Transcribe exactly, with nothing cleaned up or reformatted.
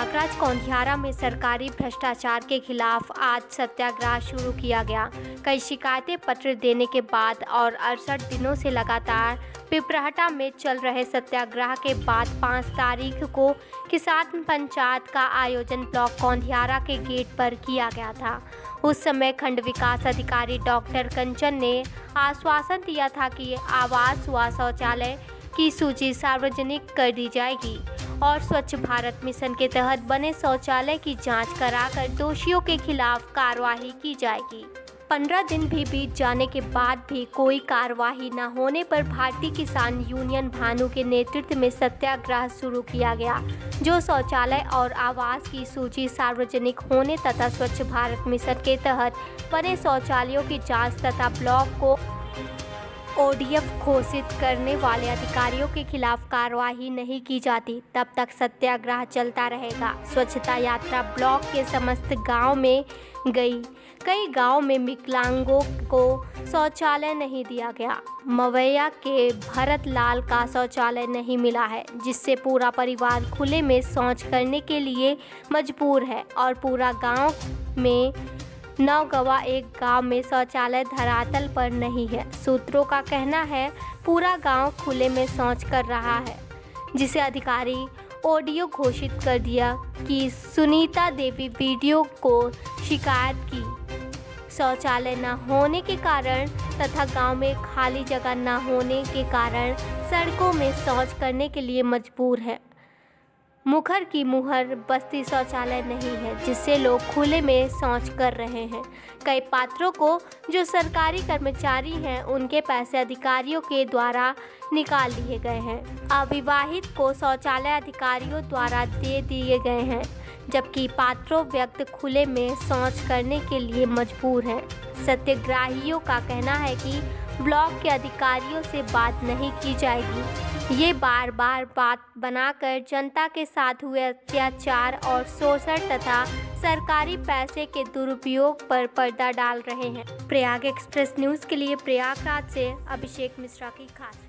प्रयागराज कौंधियारा में सरकारी भ्रष्टाचार के खिलाफ आज सत्याग्रह शुरू किया गया। कई शिकायतें पत्र देने के बाद और अड़सठ दिनों से लगातार पिपराहटा में चल रहे सत्याग्रह के बाद पाँच तारीख को किसान पंचायत का आयोजन ब्लॉक कौंधियारा के गेट पर किया गया था। उस समय खंड विकास अधिकारी डॉक्टर कंचन ने आश्वासन दिया था कि आवास व शौचालय की सूची सार्वजनिक कर दी जाएगी और स्वच्छ भारत मिशन के तहत बने शौचालय की जांच कराकर दोषियों के खिलाफ कार्रवाई की जाएगी। पंद्रह दिन भी बीत जाने के बाद भी कोई कार्रवाई न होने पर भारतीय किसान यूनियन भानु के नेतृत्व में सत्याग्रह शुरू किया गया, जो शौचालय और आवास की सूची सार्वजनिक होने तथा स्वच्छ भारत मिशन के तहत बने शौचालयों की जाँच तथा ब्लॉक को ओ डी एफ घोषित करने वाले अधिकारियों के खिलाफ कार्रवाई नहीं की जाती, तब तक सत्याग्रह चलता रहेगा। स्वच्छता यात्रा ब्लॉक के समस्त गांव में गई। कई गांव में विकलांगों को शौचालय नहीं दिया गया। मवैया के भरत लाल का शौचालय नहीं मिला है, जिससे पूरा परिवार खुले में शौच करने के लिए मजबूर है और पूरा गांव में नौगवा एक गांव में शौचालय धरातल पर नहीं है। सूत्रों का कहना है पूरा गांव खुले में शौच कर रहा है, जिसे अधिकारी ऑडियो घोषित कर दिया कि सुनीता देवी वीडियो को शिकायत की शौचालय न होने के कारण तथा गांव में खाली जगह न होने के कारण सड़कों में शौच करने के लिए मजबूर है। मुखर की मुहर बस्ती शौचालय नहीं है, जिससे लोग खुले में शौच कर रहे हैं। कई पात्रों को जो सरकारी कर्मचारी हैं, उनके पैसे अधिकारियों के द्वारा निकाल लिए गए हैं। अविवाहित को शौचालय अधिकारियों द्वारा दे दिए गए हैं, जबकि पात्रों व्यक्ति खुले में शौच करने के लिए मजबूर हैं। सत्याग्रहियों का कहना है कि ब्लॉक के अधिकारियों से बात नहीं की जाएगी। ये बार बार बात बनाकर जनता के साथ हुए अत्याचार और शोषण तथा सरकारी पैसे के दुरुपयोग पर पर्दा डाल रहे हैं। प्रयाग एक्सप्रेस न्यूज़ के लिए प्रयागराज से अभिषेक मिश्रा की खास